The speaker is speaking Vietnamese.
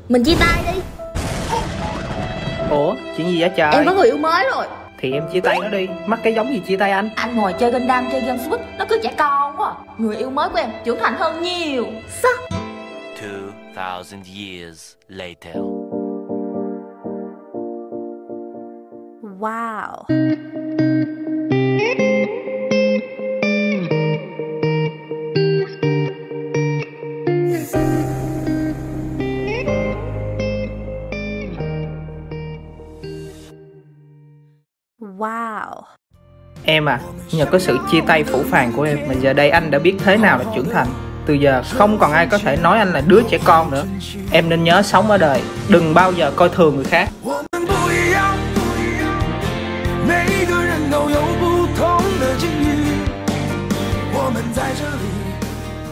Mình chia tay đi. Ủa chuyện gì vậy trời? Em có người yêu mới rồi. Thì em chia tay nó đi, mắc cái giống gì chia tay anh. Anh ngồi chơi Gundam, chơi game Switch, nó cứ trẻ con quá. Người yêu mới của em trưởng thành hơn nhiều. Sao? 2000 years later. Wow. Wow. Em à, nhờ có sự chia tay phũ phàng của em mà giờ đây anh đã biết thế nào là trưởng thành. Từ giờ không còn ai có thể nói anh là đứa trẻ con nữa. Em nên nhớ sống ở đời, đừng bao giờ coi thường người khác. 每个人都有不同的境遇，我们在这